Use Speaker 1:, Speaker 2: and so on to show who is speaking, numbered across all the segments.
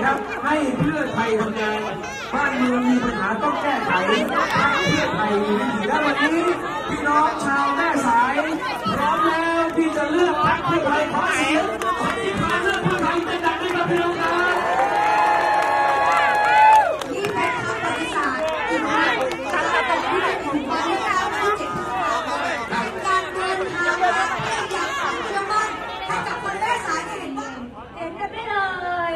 Speaker 1: นะครับให้เพื่อไทยทำงานบ้านเมืองมีปัญหาต้องแก้ไขพรรคเพื่อไทยมีวิธีและวันนี้พี่น้องชาวแม่สายพร้อมแล้วที่จะเลือกพรรคเพื่อไทยขอเสียงคนที่มาเลือกเพื่อไทยเป็นดังด้วยครับพี่น้องครับ
Speaker 2: นี่เป็นคำปฏิเสธอีกครั้งการตัดสินใจของวันที่9 7 พฤษภาคมเป็นการเดินทางมาให้อย่างความเชื่อมั่นให้กับคนแม่สายได้เห็นว่าเห็นกันได้เลย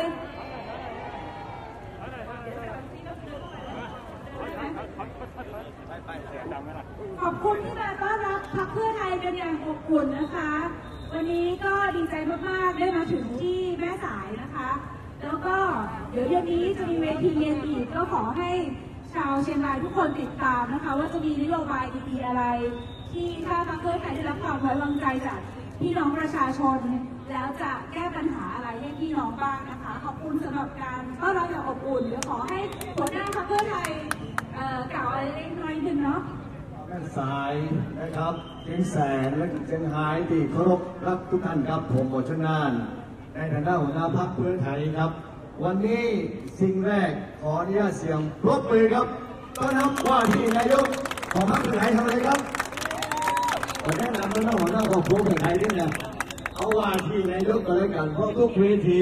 Speaker 2: ขอบคุณที่มาต้อนรับพรรคเพื่อไทยกันอย่างอบอุ่นนะคะวันนี้ก็ดีใจมากๆได้มาถึงที่แม่สายนะคะแล้วก็เดี๋ยวเย็นนี้จะมีเวทีเรียนอีกก็ขอให้ชาวเชียงรายทุกคนติดตามนะคะว่าจะมีนโยบายดีๆอะไรที่ถ้าพรรคเพื่อไทยได้รับความไว้วางใจจากพี่น้องประชาชนแล้วจะแก้ปัญหาอะไรให้พี่น้องบ้างนะคะขอบคุณสำหรับการต้อนรับอย่างอบอุ่นเดี๋ยวขอให้หัวหน้าพรรคเพื่อไทยกล่าวอะไรเล็กน้อยนึงเนาะ
Speaker 3: แม่สายนะครับเชียงแสนและเชียงรายที่เคารพรับทุกท่านครับผมหมอชนานในฐานะหัวหน้าพรรคเพื่อไทยครับวันนี้สิ่งแรกขออนุญาตเสียงปรบมือครับต้อนรับว่าที่นายกของพรรคเพื่อไทยทำอะไรครับขอแนะนำหัวหน้าของพรรคเพื่อไทยด้วยนะเอาว่าที่นายกก็เลยกันเพราะทุกเวที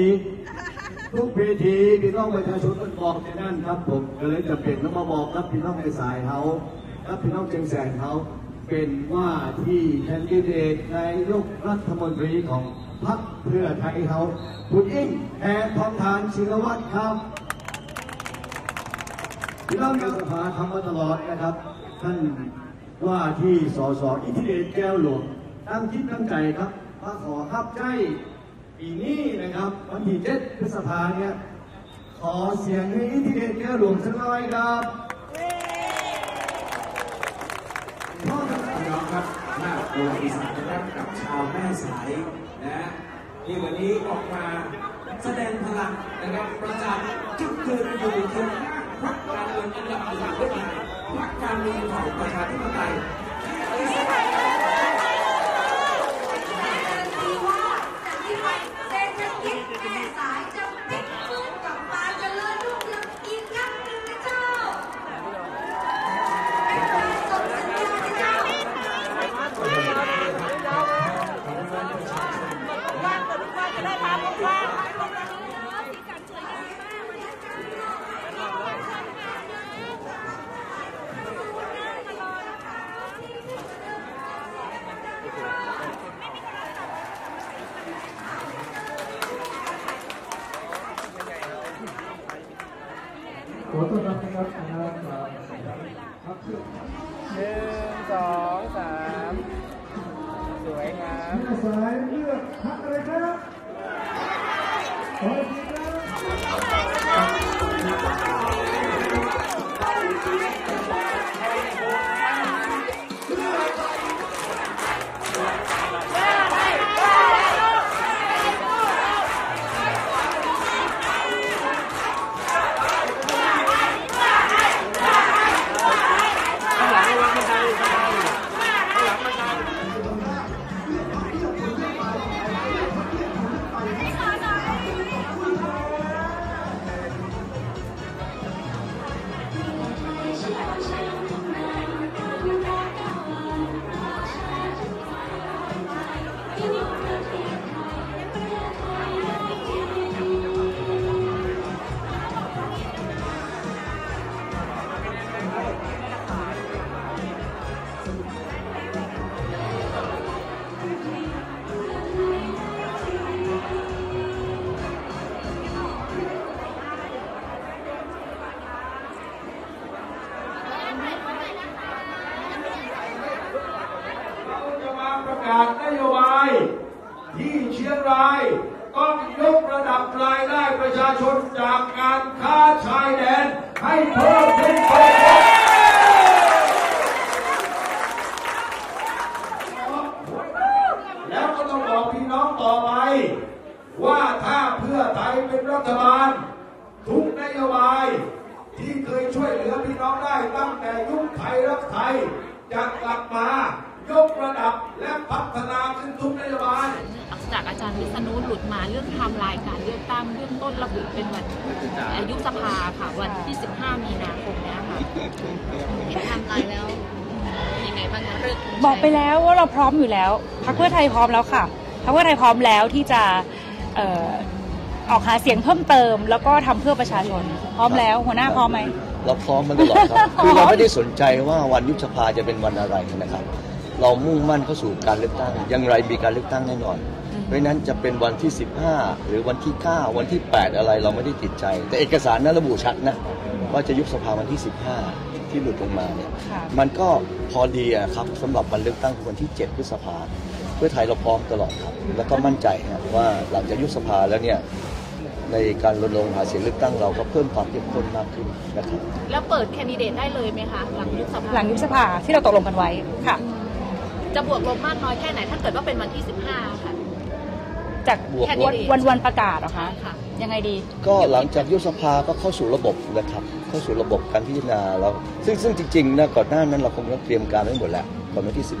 Speaker 3: พี่น้องประชาชนมันบอกในนั่นครับผมก็เลยจะเปลี่ยนแล้วมาบอกครับพี่น้องในสายเขาครับพี่น้องเชียงแสนเขาเป็นว่าที่แคนดิเดตนายกรัฐมนตรีของพรรคเพื่อไทยเขาคุณอิงแพทองธารศิลวัฒน์ครับพี่น้องในสภาทำมาตลอดนะครับท่านว่าที่สสอิทธิเดชแก้วหลวงตั้งคิดตั้งใจครับมาขอรับใจปีนี้นะครับวันที่7 พฤษภาคมเนี่ยขอเสียงให้อิทธิเดชแก้วหลวงสักหน่อยครับ
Speaker 1: พี่น้องครับหน้าประวัติศาสตร์นะครับกับชาวแม่สายนะที่วันนี้ออกมาแสดงพลังนะครับประจำจุดยืนอยู่ตรงข้างพรรคการเมืองอันดับหนึ่งด้วยกันพรรคการเมืองของประชาธิปไตย
Speaker 3: ขอต้อนรับนะครับ1 2 3สวยงามแม่สายเลือกพรรคอะไรครับขอที
Speaker 4: การนโยบายที่เชียงรายต้องยกระดับรายได้ประชาชนจากการค้าชายแดนให้เพิ่มขึ้นไปแล้วก็ต้องบอกพี่น้องต่อไปว่าถ้าเพื่อไทยเป็นรัฐบาลทุกนโยบายที่เคยช่วยเหลือพี่น้องได้ตั้งแต่ยุคไทยรักไทยจะกลับมายกระดับและพัฒนาขึ้นทุกนโยบาย
Speaker 5: จากอาจารย์วิษณุหลุดมาเรื่องไทม์ไลน์การเลือกตั้งเรื่องต้นระบุเป็นวันยุบสภาค่ะวันที่15 มีนาคมนี้ค่ะเห็นไทม์ไลน์แล้วยังไงบ้างคะเรื่อง
Speaker 2: บอกไปแล้วว่าเราพร้อมอยู่แล้วพรรคเพื่อไทยพร้อมแล้วค่ะพรรคเพื่อไทยพร้อมแล้วที่จะออกหาเสียงเพิ่มเติมแล้วก็ทำเพื่อประชาชนพร้อมแล้วหัวหน้าพร้อมไหม
Speaker 3: เราพร้อมมาตลอดครับคือเราไม่ได้สนใจว่าวันยุบสภาจะเป็นวันอะไรนะครับเรามุ่งมั่นเข้าสู่การเลือกตั้งอย่างไรมีการเลือกตั้งแน่นอนเพราะนั้นจะเป็นวันที่15หรือวันที่9วันที่8อะไรเราไม่ได้ติดใจแต่เอกสารนั้นระบุชัดนะว่าจะยุบสภาวันที่15ที่หลุดลงมาเนี่ยมันก็พอดีครับสำหรับวันเลือกตั้งวันที่7 พฤษภาเพื่อไทยเราพร้อมตลอดครับแล้วก็มั่นใจว่าหลังจากยุบสภาแล้วเนี่ยในการรณรงค์หาเสียงเลือกตั้งเราก็เพิ่มความเข้มข้นมากขึ้นนะครับ
Speaker 5: แล้วเปิดแคนดิเดตได้เลยไหมคะหลังยุบสภา
Speaker 2: ที่เราตกลงกันไว้ค่ะ
Speaker 5: จะบวกลบมากน้อยแค่ไหนถ้าเกิดว่าเป็นวันที่15ค่ะ
Speaker 2: จากวันประกาศเหรอคะยังไงดี
Speaker 3: ก็หลังจากยุบสภาก็เข้าสู่ระบบนะครับเข้าสู่ระบบการพิจารณาแล้วซึ่งจริงๆนะก่อนหน้านั้นเราคงต้องเตรียมการไว้หมดแล้วก่อนวันที่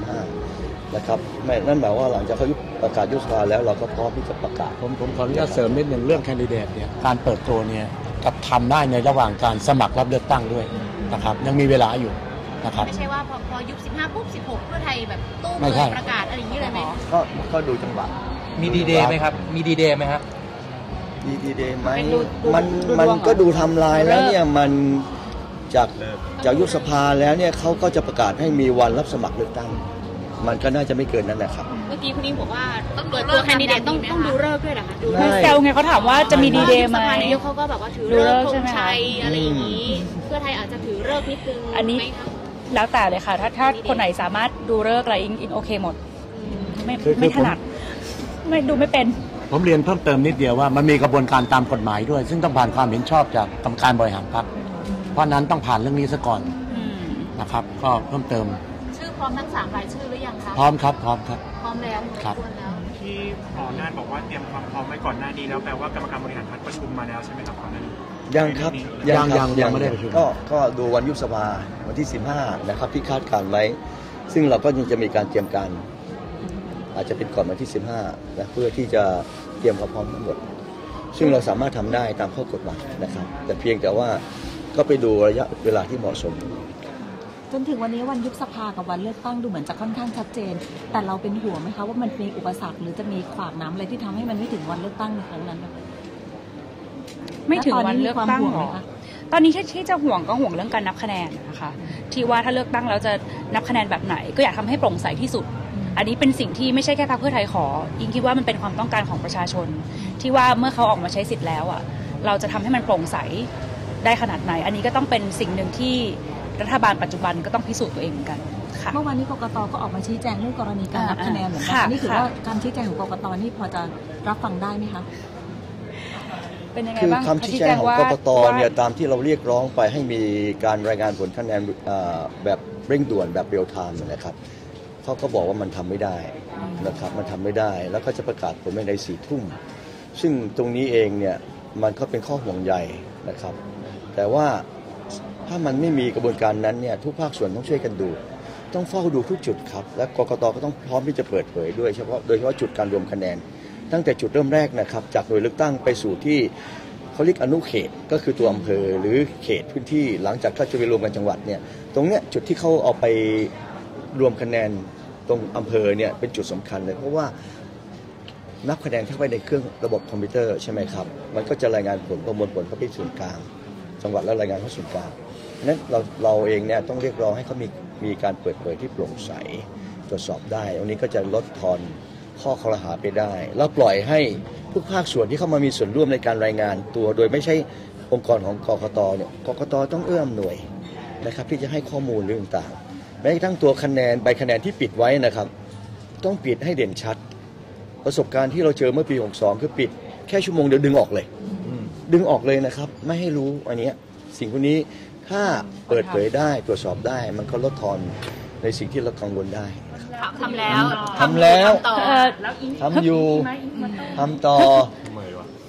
Speaker 3: 15นะครับนั่นหมายว่าหลังจากเขาประกาศยุบสภาแล้วเราก็พร้อมที่จะประกาศ
Speaker 6: ผมขออนุญาตเสริมนิดหนึ่งเรื่องแคนดิเดตเนี่ยการเปิดตัวเนี่ยจะทำได้ในระหว่างการสมัครรับเลือกตั้งด้วยนะครับยังมีเวลาอยู่นะครับ
Speaker 5: ไม่ใช่ว่าพอยุบ15ปุ๊บ16เพื่อไทยแบบตู้ประกาศอะไรอย่างนี้เลยไหม
Speaker 3: ก็ดูจังหวะ
Speaker 6: มีดีเดย์ไหมครับมีดีเดย์ไหมครับ
Speaker 3: มีดีเดย์ไหมมันก็ดูทำลายแล้วเนี่ยมันจากยุบสภาแล้วเนี่ยเขาก็จะประกาศให้มีวันรับสมัครเลือกตั้งมันก็น่าจะไม่เกินนั้นนะครับ
Speaker 5: เมื่อกี้คุณนิ่งบอกว่าต้องเปิดตัวแคนดิเดตต้องดูฤกษ์ด้วยเหรอคะดู
Speaker 2: เซลไงเขาถามว่าจะมีดีเดย์ไหม
Speaker 5: เขาก็แบบว่าถือฤกษ์ธงชัยอะไรอย่างนี้เพื่อไทยอาจจะถือฤกษ์นิดนึง
Speaker 2: อันนี้แล้วแต่เลยค่ะถ้าคนไหนสามารถดูฤกษ์อะไรอินโอเคหมดไม่ถนัดไม่ดูไม่เป็น
Speaker 6: ผมเรียนเพิ่มเติมนิดเดียวว่ามันมีกระบวนการตามกฎหมายด้วยซึ่งต้องผ่านความเห็นชอบจากกรรมการบริหารพรรคเพราะนั้นต้องผ่านเรื่องนี้ซะก่อนนะครับก็เพิ่มเติม
Speaker 5: ชื่อพร้อมทั้ง3 รายชื่อหรือยังคะ
Speaker 6: พร้อมครับพร้อมครับ
Speaker 5: พร้อมแล้ว
Speaker 6: ครับ
Speaker 7: ที่หมอน่านบอกว่าเตรียมความพร้อมไว้ก่อนหน้านี้แล้วแปลว่ากรรมการบริหารพรรคประชุมมาแล้วใช่ไหมครับก่อนหน้านี้
Speaker 3: ยังครับ
Speaker 6: ยังไม่ได้ประชุม
Speaker 3: ก็ดูวันยุบสภาวันที่15นะครับที่คาดการไว้ซึ่งเราก็ยังจะมีการเตรียมการอาจจะเป็นก่อนวันที่15นะเพื่อที่จะเตรียมความพร้อมทั้งหมดซึ่งเราสามารถทำได้ตามข้อกฎหมายนะครับแต่เพียงแต่ว่าก็ไปดูระยะเวลาที่เหมาะสม
Speaker 8: จนถึงวันนี้วันยุบสภากับวันเลือกตั้งดูเหมือนจะค่อนข้างชัดเจนแต่เราเป็นห่วงไหมคะว่ามันมีอุปสรรคหรือจะมีขวากน้ำอะไรที่ทำให้มันไม่ถึงวันเลือกตั้งในครั้งนั้น
Speaker 2: ไม่ถึงวันเลือกตั้งหรอตอนนี้ที่จะห่วงก็ห่วงเรื่องการนับคะแนนนะคะที่ว่าถ้าเลือกตั้งแล้วจะนับคะแนนแบบไหนก็อยากทำให้โปร่งใสที่สุดอันนี้เป็นสิ่งที่ไม่ใช่แค่พรรคเพื่อไทยขออิงคิดว่ามันเป็นความต้องการของประชาชนที่ว่าเมื่อเขาออกมาใช้สิทธิ์แล้วอ่ะเราจะทำให้มันโปร่งใสได้ขนาดไหนอันนี้ก็ต้องเป็นสิ่งหนึ่งที่รัฐบาลปัจจุบันก็ต้องพิสูจน์ตัวเองเหมือนกันค่ะ
Speaker 8: เมื่อวานนี้กกต.ก็ออกมาชี้แจงเรื่องกรณีการนับคะแนนเหมือนกันนี่ถือว่าการชี้แจงของกกต.นี่พอจะรับฟังได้ไหมคะ
Speaker 2: เป็นยังไง
Speaker 3: บ้างคือคำชี้แจงของกกต.เนี่ยตามที่เราเรียกร้องไปให้มีการรายงานผลคะแนนแบบเร่งด่วนแบบเรียลไทม์นะครับเขาก็บอกว่ามันทำไม่ได้นะครับมันทำไม่ได้แล้วก็จะประกาศผลใน4 ทุ่มซึ่งตรงนี้เองเนี่ยมันก็เป็นข้อห่วงใยนะครับแต่ว่าถ้ามันไม่มีกระบวนการนั้นเนี่ยทุกภาคส่วนต้องช่วยกันดูต้องเฝ้าดูทุกจุดครับและกกต.ก็ต้องพร้อมที่จะเปิดเผยด้วยโดยเฉพาะจุดการรวมคะแนนตั้งแต่จุดเริ่มแรกนะครับจากหน่วยเลือกตั้งไปสู่ที่เขาเรียกอนุเขตก็คือตัวอำเภอหรือเขตพื้นที่หลังจากเขาจะไปรวมกันจังหวัดเนี่ยตรงเนี้ยจุดที่เขาเอาไปรวมคะแนนตรงอำเภอเนี่ยเป็นจุดสำคัญเลยเพราะว่านับคะแนนเข้าไปในเครื่องระบบคอมพิวเตอร์ใช่ไหมครับมันก็จะรายงานผลประมวลผลเข้าไปส่วนกลางจังหวัดแล้วรายงานเข้าส่วนกลางนั้นเราเองเนี่ยต้องเรียกร้องให้เขามีการเปิดเผยที่โปร่งใสตรวจสอบได้อันนี้ก็จะลดทอนข้อคอรหาไปได้แล้วปล่อยให้ทุกภาคส่วนที่เข้ามามีส่วนร่วมในการรายงานตัวโดยไม่ใช่องค์กรของกกต.เนี่ยกกต.ต้องเอื้อมหน่วยนะครับที่จะให้ข้อมูลเรื่องต่างแม้กระทั่งตัวคะแนนใบคะแนนที่ปิดไว้นะครับต้องปิดให้เด่นชัดประสบการณ์ที่เราเจอเมื่อปี62คือปิดแค่ชั่วโมงเดียวดึงออกเลยนะครับไม่ให้รู้อันนี้สิ่งพวกนี้ถ้าเปิดเผยได้ตรวจสอบได้มันก็ลดทอนในสิ่งที่เรากังวลได้
Speaker 5: ทำแล้ว
Speaker 3: ทำอยู่ทำต่อ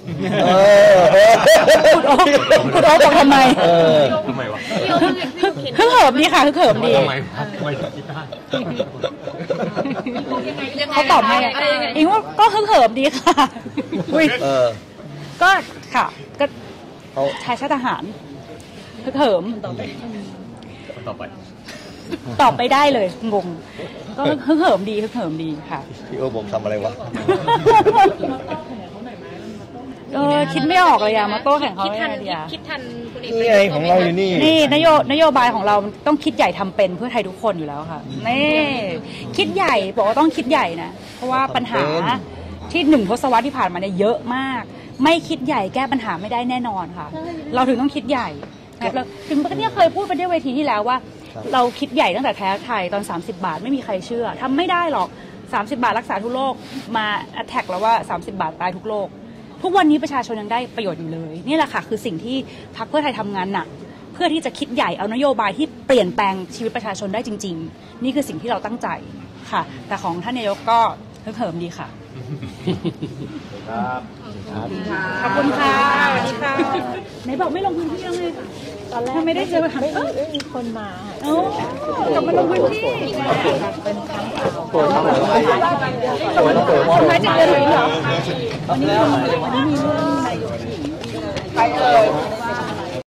Speaker 8: คุณโอ๊คบอกทำไม
Speaker 7: ทำไมวะ
Speaker 8: ฮึ่งเหิมดีค่ะฮึ่งเหิมดี
Speaker 7: ทำไมคิดได้
Speaker 8: เขาตอบให้อะอิงว่าก็ฮึ่งเหิมดีค่ะอุ้ยก็ค่ะก็ชายชาติทหารฮึ่งเหิมตอบไปได้เลยงงก็ฮึ่งเหิมดีฮึ่งเหิมดีค่ะ
Speaker 3: พี่โอ๊คบอกทำอะไรวะ
Speaker 8: คิดไม่ออกเลยอะมาโต้แข่งเขา
Speaker 5: คิดทัน
Speaker 8: ไม่ได้อะ
Speaker 5: คิดทันคุณเอก
Speaker 3: นี่ไงของเราอยู่นี่
Speaker 8: นี่นโยบายของเราต้องคิดใหญ่ทำเป็นเพื่อไทยทุกคนอยู่แล้วค่ะนี่คิดใหญ่บอกว่าต้องคิดใหญ่นะเพราะว่าปัญหาที่1 ทศวรรษที่ผ่านมาเนี่ยเยอะมากไม่คิดใหญ่แก้ปัญหาไม่ได้แน่นอนค่ะเราถึงต้องคิดใหญ่แล้วถึงเนี่ยเคยพูดไปที่เวทีที่แล้วว่าเราคิดใหญ่ตั้งแต่แท้ไทยตอน30 บาทไม่มีใครเชื่อทำไม่ได้หรอก30 บาทรักษาทุกโรคมาแอทแทกแล้วว่า30 บาทตายทุกโรคทุกวันนี้ประชาชนยังได้ประโยชน์อยู่เลยนี่แหละค่ะคือสิ่งที่พรรคเพื่อไทยทำงานหนักเพื่อที่จะคิดใหญ่เอานโยบายที่เปลี่ยนแปลงชีวิตประชาชนได้จริงๆนี่คือสิ่งที่เราตั้งใจค่ะแต่ของท่านนายกก็ฮึกเหิมดีค่ะขอบคุณค่ะสวัสดีค่ะไหนบอกไม่ลงพื้นที่แล้วไงตอนแรกไม่ได้เจอไม่มีคนมากลับมาลงพื้นที่เป็นครั้งสุดท้ายจะเดินเหรอวันนี้มีเรื่องนายกหญิงไปเลย